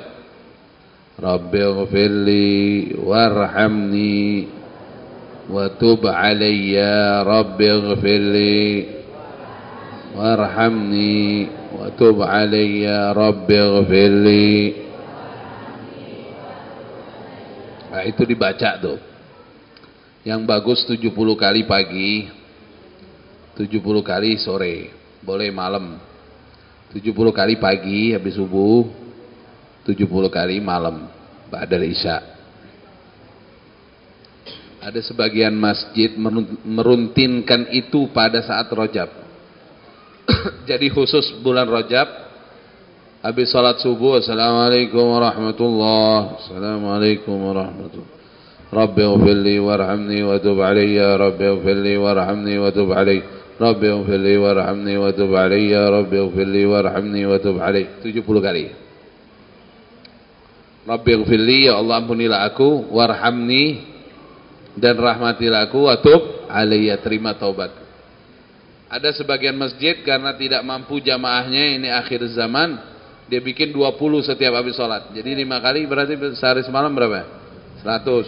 Rabbighfirli warhamni wa tub alayya, Rabbighfirli warhamni wa tub alayya, Rabbighfirli. Nah, itu dibaca tuh. Yang bagus tujuh puluh kali pagi, tujuh puluh kali sore, boleh malam. tujuh puluh kali pagi habis subuh, tujuh puluh kali malam ba'dal isya. Ada sebagian masjid meruntinkan itu pada saat Rajab. Jadi khusus bulan Rajab, habis salat subuh, assalamualaikum warahmatullahi, assalamualaikum warahmatullahi, Rabbighfirli warhamni wa tub alayya, Rabbighfirli warhamni wa tub alayya, Rabbighfirli warhamni wa tub alayya, Rabbighfirli warhamni wa tub alayya. tujuh puluh kali. Rabbighfirli, ya Allah ampunilah aku, warhamni, dan rahmatilah aku, wa tub alayya, terima taubat. Ada sebagian masjid karena tidak mampu jamaahnya, ini akhir zaman, dia bikin dua puluh setiap habis sholat. Jadi lima kali berarti sehari semalam berapa? seratus.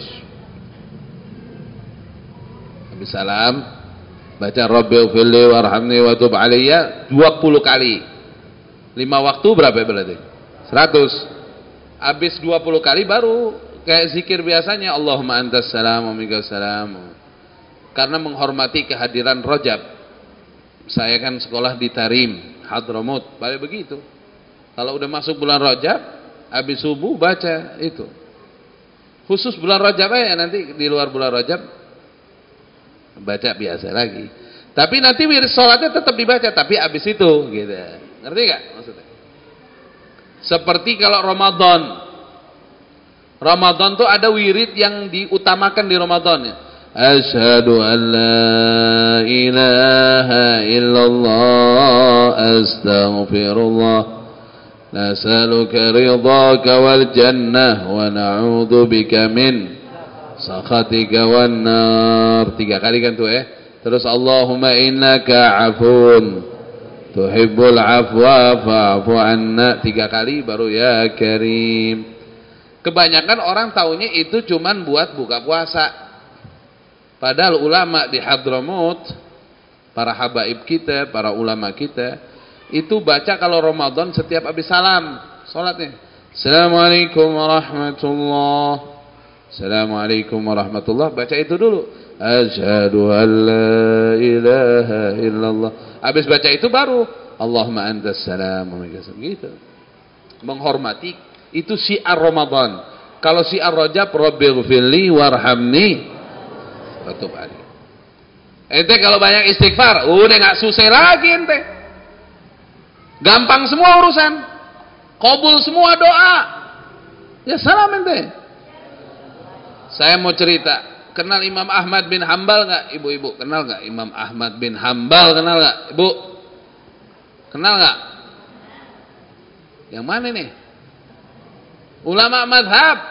Habis salam baca Rabbighfirli warhamni wa tub alayya dua puluh kali. lima waktu berapa berarti? seratus. Habis dua puluh kali baru kayak zikir biasanya, Allahumma antas salam wa minkas salam. Karena menghormati kehadiran Rajab. Saya kan sekolah di Tarim, Hadramut, balik begitu. Kalau udah masuk bulan Rajab, habis subuh baca itu. Khusus bulan Rajab ya, nanti di luar bulan Rajab baca biasa lagi. Tapi nanti wirid sholatnya tetap dibaca, tapi abis itu gitu. Ngerti gak maksudnya? Seperti kalau Ramadan. Ramadan tuh ada wirid yang diutamakan di Ramadan ya. Asyhadu an la ilaha illallah, astaghfirullah, nas'aluka ridhaka wal jannah wa na'udzu bika min sakhatika wan nar. Tiga kali kan tuh eh. Terus Allahumma innaka afun tuhibbul afwa fa'fu anna. Tiga kali baru ya karim. Kebanyakan orang taunya itu cuman buat buka puasa. Padahal ulama di Hadramut, para habaib kita, para ulama kita, itu baca kalau Ramadan setiap habis salam salatnya. Assalamualaikum warahmatullahi, Assalamualaikum warahmatullahi, baca itu dulu. Asyhadu an la ilaha illallah. Habis baca itu baru Allahumma antas salam wa minkas salam gitu. Menghormati itu syiar Ramadan. Kalau syiar Rajab, Rabbighfirli warhamni wa tub alayya. Ente kalau banyak istighfar, udah enggak susah lagi ente. Gampang semua urusan. Qabul semua doa. Ya salam ente. Saya mau cerita, kenal Imam Ahmad bin Hambal enggak ibu-ibu? Kenal enggak Imam Ahmad bin Hambal? Kenal enggak Ibu? Kenal enggak? Yang mana nih? Ulama madhab.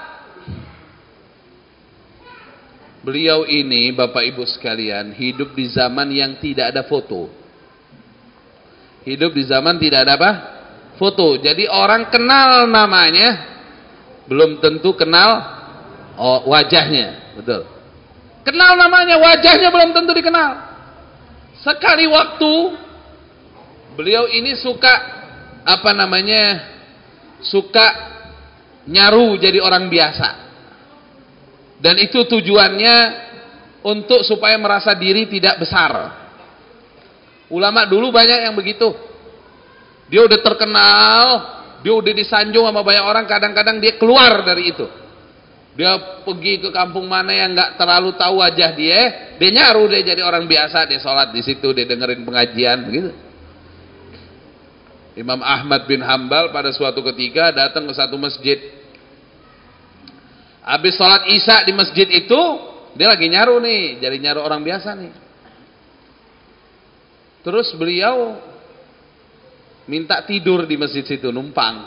Beliau ini Bapak Ibu sekalian hidup di zaman yang tidak ada foto. Hidup di zaman tidak ada apa? Foto. Jadi orang kenal namanya, belum tentu kenal oh, wajahnya. Betul. Kenal namanya, wajahnya belum tentu dikenal. Sekali waktu Beliau ini suka apa namanya? Suka nyaru jadi orang biasa. Dan itu tujuannya untuk supaya merasa diri tidak besar. Ulama dulu banyak yang begitu. Dia udah terkenal, dia udah disanjung sama banyak orang, kadang-kadang dia keluar dari itu. Dia pergi ke kampung mana yang nggak terlalu tahu wajah dia, dia nyaru dia jadi orang biasa, dia sholat di situ, dia dengerin pengajian, begitu. Imam Ahmad bin Hambal pada suatu ketika datang ke satu masjid. Habis sholat Isya di masjid itu, dia lagi nyaru nih, jadi nyaru orang biasa nih. Terus beliau minta tidur di masjid situ, numpang.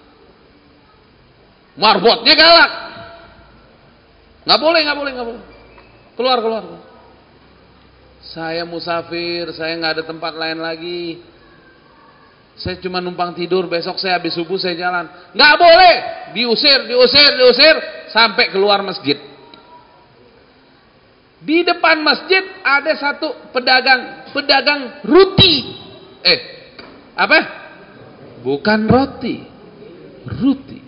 Marbotnya galak. Nggak boleh, nggak boleh, nggak boleh. Keluar, keluar. Saya musafir, saya nggak ada tempat lain lagi. Saya cuma numpang tidur, besok saya habis subuh saya jalan. Nggak boleh, diusir, diusir, diusir, sampai keluar masjid. Di depan masjid ada satu pedagang, pedagang roti. Eh, apa? Bukan roti, roti.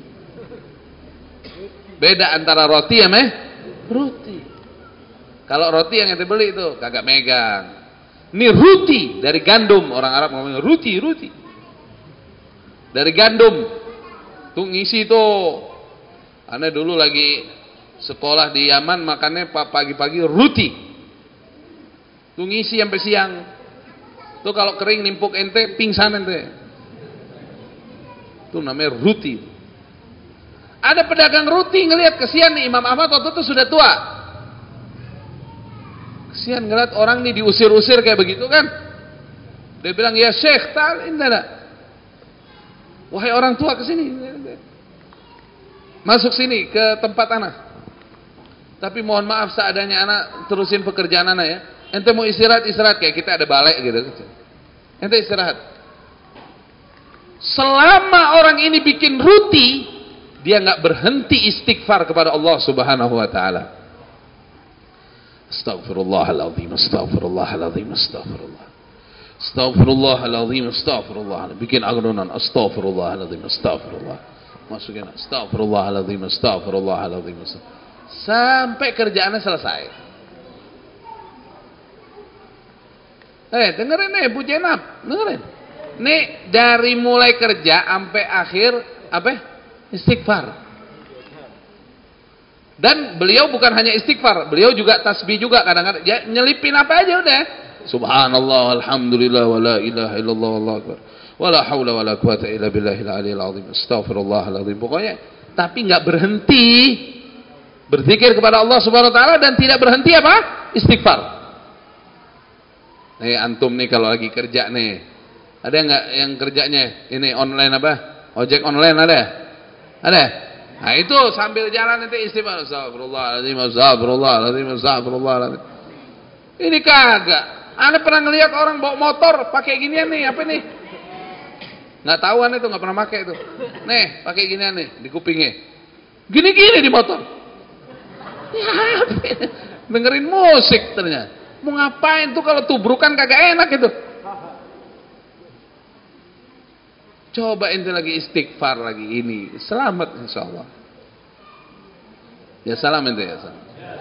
Beda antara roti ya meh, roti. Kalau roti yang ente beli itu kagak megang. Ini ruti dari gandum, orang Arab ngomongnya ruti, ruti. Dari gandum. Tuh ngisi tuh. Ane dulu lagi sekolah di Yaman makannya pagi-pagi ruti. Tuh ngisi sampai siang. Tuh kalau kering nimpuk ente pingsan ente. Tuh namanya ruti. Ada pedagang roti ngelihat kesian nih Imam Ahmad waktu itu sudah tua. Kesian ngeliat orang nih diusir-usir kayak begitu kan. Dia bilang, "Ya Syekh, tal indana." Wahai orang tua ke sini. Masuk sini ke tempat anak. Tapi mohon maaf seadanya anak terusin pekerjaan anak ya. Ente mau istirahat, istirahat kayak kita ada balai gitu. Ente istirahat. Selama orang ini bikin roti, dia nggak berhenti istighfar kepada Allah Subhanahu wa taala. Astaghfirullahaladzim, astaghfirullahaladzim, astaghfirullah. Astaghfirullahaladzim, astaghfirullah. Bikin agunan, astaghfirullahaladzim, astaghfirullah. Masukin astaghfirullahaladzim, astaghfirullahaladzim. Sampai kerjaannya selesai. Eh, dengerin nih Bu Jenab, dengerin. Nih dari mulai kerja sampai akhir apa? Istighfar. Dan beliau bukan hanya istighfar, beliau juga tasbih juga kadang-kadang. Ya, nyelipin apa aja udah. Subhanallah, alhamdulillah, wala ilaha illallah, wallahu akbar. Wala haula wala quwata illa billahil aliyil azim. Astaghfirullahaladzim. Pokoknya tapi enggak berhenti berzikir kepada Allah Subhanahu wa taala dan tidak berhenti apa? Istighfar. Nih antum nih kalau lagi kerja nih. Ada enggak yang kerjanya ini online apa? Ojek online ada? Ada? Nah itu sambil jalan nanti istighfar. Astagfirullahaladzim, astagfirullahaladzim, astagfirullahaladzim. Ini kagak. Anda pernah ngelihat orang bawa motor pakai ginian nih, apa nih? Nggak tahuan itu, nggak pernah pakai itu. Nih, pakai ginian nih di kupingnya. Gini-gini di motor. Ya, dengerin musik ternyata. Mau ngapain tuh kalau tubrukan kagak enak itu. Coba ente lagi istighfar lagi ini, selamat insyaallah. Ya salam ente ya salam.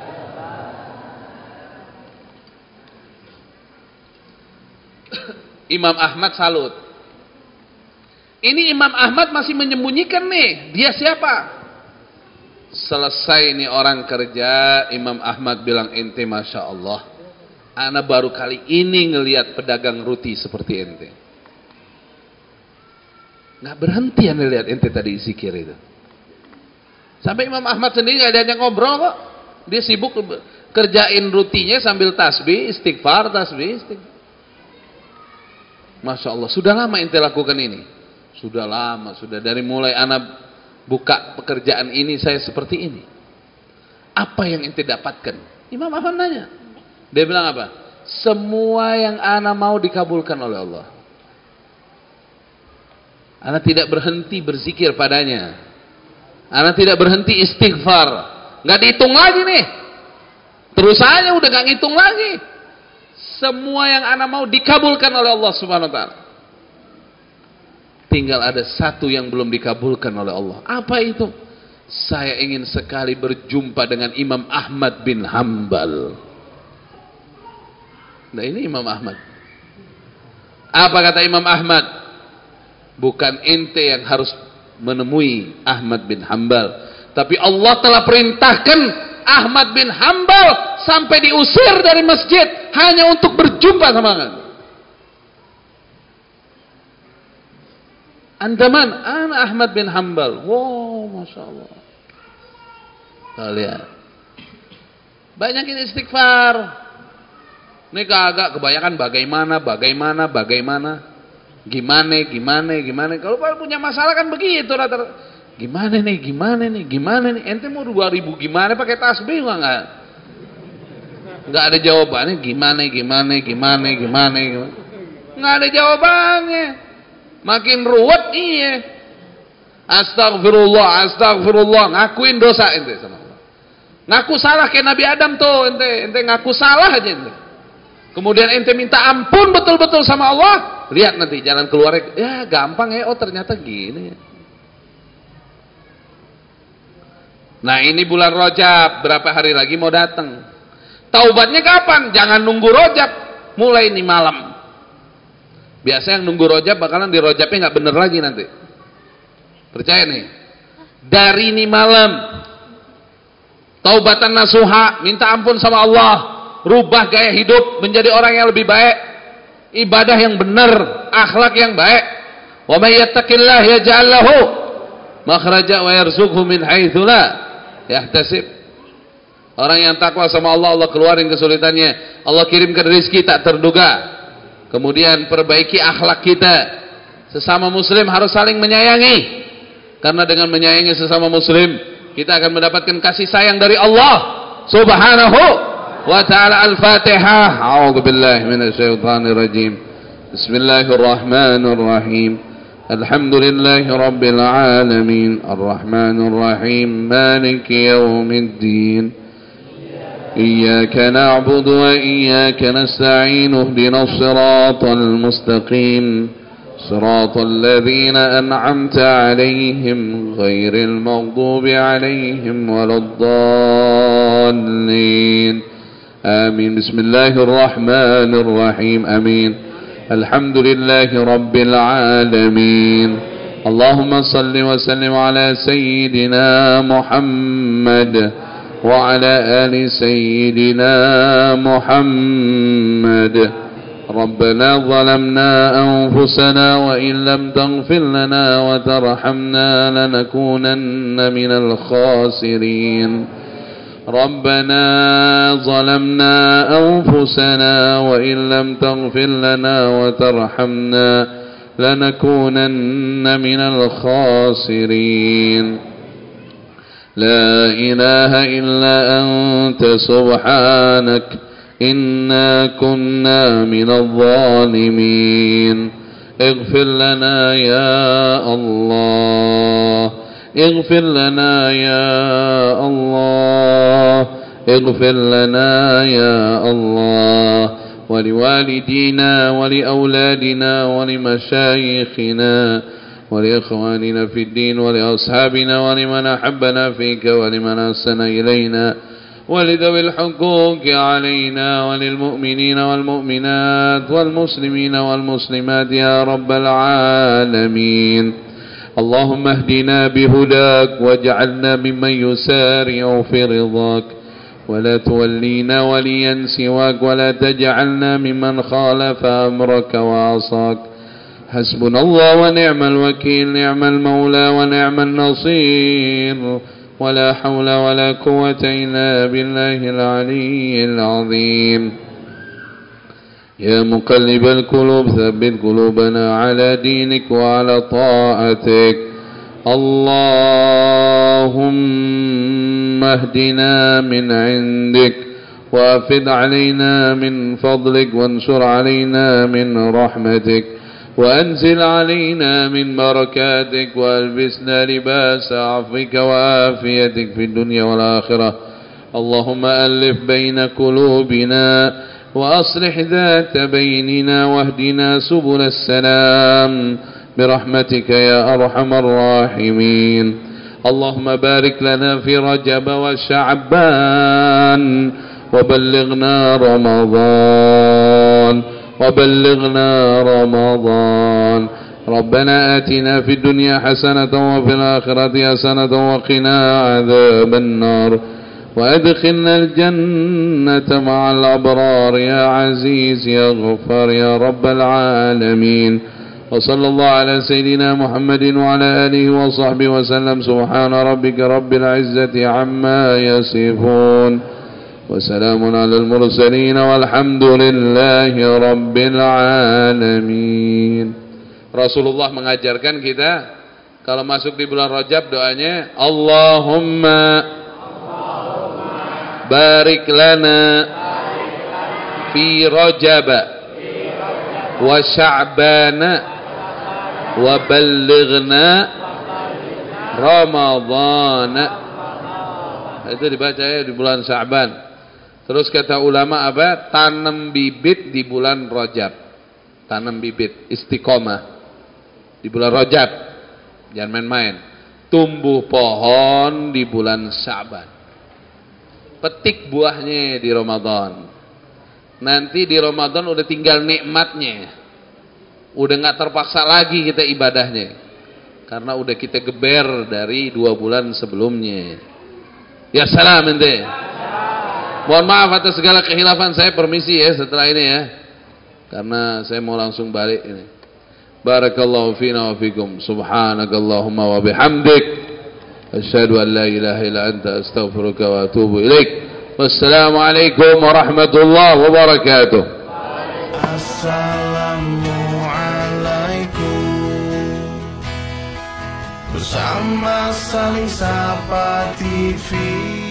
Imam Ahmad salut. Ini Imam Ahmad masih menyembunyikan nih, dia siapa? Selesai nih orang kerja, Imam Ahmad bilang, ente masya Allah, ana baru kali ini ngelihat pedagang roti seperti ente. Nggak berhenti anda lihat ente tadi zikir itu. Sampai Imam Ahmad sendiri nggak ada yang ngobrol kok. Dia sibuk kerjain rutinya sambil tasbih, istighfar, tasbih, istighfar. Masya Allah, sudah lama ente lakukan ini. Sudah lama, sudah dari mulai anak buka pekerjaan ini saya seperti ini. Apa yang ente dapatkan? Imam Ahmad nanya. Dia bilang apa? Semua yang anak mau dikabulkan oleh Allah. Anak tidak berhenti berzikir padanya. Anak tidak berhenti istighfar. Nggak dihitung lagi nih. Terus aja udah nggak ngitung lagi. Semua yang anak mau dikabulkan oleh Allah Subhanahu wa taala. tinggal ada satu yang belum dikabulkan oleh Allah. Apa itu? Saya ingin sekali berjumpa dengan Imam Ahmad bin Hanbal. Nah ini Imam Ahmad. Apa kata Imam Ahmad? Bukan ente yang harus menemui Ahmad bin Hanbal, tapi Allah telah perintahkan Ahmad bin Hanbal sampai diusir dari masjid hanya untuk berjumpa sama kalian. Anda man? Ana Ahmad bin Hanbal. Wow, masya Allah. Kita lihat. Banyakin istighfar. Ini kagak kebanyakan bagaimana, bagaimana, bagaimana. Gimana, gimana, gimana. Kalau punya masalah kan begitu rata-rata. Gimana nih, gimana nih, gimana nih. Ente mau dua ribu gimana pakai tasbih enggak? Enggak ada jawabannya. Gimana, gimana, gimana, gimana, gimana. Enggak ada jawabannya. Makin ruwet iya. Astagfirullah, astagfirullah. Ngakuin dosa ente sama Allah. Ngaku salah kayak Nabi Adam tuh ente. Ente ngaku salah aja ente. Kemudian ente minta ampun betul-betul sama Allah. Lihat nanti jalan keluarnya. Ya gampang ya. Oh ternyata gini ya. Nah ini bulan Rajab. Berapa hari lagi mau datang. Taubatnya kapan? Jangan nunggu Rajab. Mulai ini malam. Biasa yang nunggu Rajab bakalan di Rajabnya nggak bener lagi nanti. Percaya nih. Dari ini malam. Taubatan nasuha. Minta ampun sama Allah. Rubah gaya hidup. Menjadi orang yang lebih baik. Ibadah yang benar. Akhlak yang baik. Wa may yattaqillah yaj'al lahu makhraja wa yarzuqhu min haitsu la yahtasib. Orang yang takwa sama Allah, Allah keluarin kesulitannya. Allah kirimkan rezeki tak terduga. Kemudian perbaiki akhlak kita. Sesama muslim harus saling menyayangi. Karena dengan menyayangi sesama muslim, kita akan mendapatkan kasih sayang dari Allah Subhanahu wa ta'ala. Al-Fatihah. A'udzu billahi minasyaitonir rajim. Bismillahirrahmanirrahim. Alhamdulillahi rabbil alamin. Arrahmanir rahim. Maliki yaumiddin. إياك نعبد وإياك نستعين اهدنا الصراط المستقيم صراط الذين أنعمت عليهم غير المغضوب عليهم ولا الضالين آمين. بسم الله الرحمن الرحيم. آمين. الحمد لله رب العالمين. اللهم صل وسلم على سيدنا محمد وعلى آل سيدنا محمد. ربنا ظلمنا أنفسنا وإن لم تغفر لنا وترحمنا لنكونن من الخاسرين. ربنا ظلمنا أنفسنا وإن لم تغفر لنا وترحمنا لنكونن من الخاسرين. لا إله إلا أنت سبحانك إنا كنا من الظالمين. اغفر لنا يا الله. اغفر لنا يا الله. اغفر لنا يا الله. ولوالدينا ولأولادنا ولمشايخنا ولإخواننا في الدين ولأصحابنا ولمن أحبنا فيك ولمن أحسن إلينا ولذوي الحقوق علينا وللمؤمنين والمؤمنات والمسلمين والمسلمات يا رب العالمين. اللهم اهدنا بهداك واجعلنا ممن يسارع في رضاك ولا تولينا وليا سواك ولا تجعلنا ممن خالف أمرك وعصاك. حسبنا الله ونعم الوكيل. نعم المولى ونعم النصير. ولا حول ولا قوة إلا بالله العلي العظيم. يا مقلب القلوب ثبت قلوبنا على دينك وعلى طاعتك. اللهم اهدنا من عندك وافض علينا من فضلك وانشر علينا من رحمتك وأنزل علينا من بركاتك وألبسنا لباس عفوك وعافيتك في الدنيا والآخرة. اللهم ألف بين قلوبنا وأصلح ذات بيننا واهدنا سبل السلام برحمتك يا أرحم الراحمين. اللهم بارك لنا في رجب وشعبان وبلغنا رمضان وبلغنا رمضان. ربنا آتنا في الدنيا حسنة وفي الآخرة حسنة وقنا عذاب النار وأدخلنا الجنة مع الأبرار يا عزيز يا غفار يا رب العالمين. وصلى الله على سيدنا محمد وعلى آله وصحبه وسلم. سبحان ربك رب العزة عما يصفون وسلام على المرسلين والحمد لله رب العالمين. Rasulullah mengajarkan kita kalau masuk di bulan Rajab doanya Allahumma barik lana fi Rajab wa Sya'bana wa ballighna Ramadhana. Itu dibaca ya di bulan Sya'ban. Terus kata ulama apa? Tanam bibit di bulan Rajab. Tanam bibit istiqomah di bulan Rajab. Jangan main-main. Tumbuh pohon di bulan Sya'ban. Petik buahnya di Ramadan. Nanti di Ramadan udah tinggal nikmatnya. Udah gak terpaksa lagi kita ibadahnya. Karena udah kita geber dari dua bulan sebelumnya. Ya salam ente. Mohon maaf atas segala kehilafan saya, permisi ya setelah ini ya. Karena saya mau langsung balik ini. Barakallahu fina wa fikum. Subhanakallahumma wa bihamdik. Asyhadu an la ilaha illa anta astaghfiruka wa atubu ilaik. Wassalamualaikum warahmatullahi wabarakatuh. Assalamualaikum. Bersama Saling Sapa T V.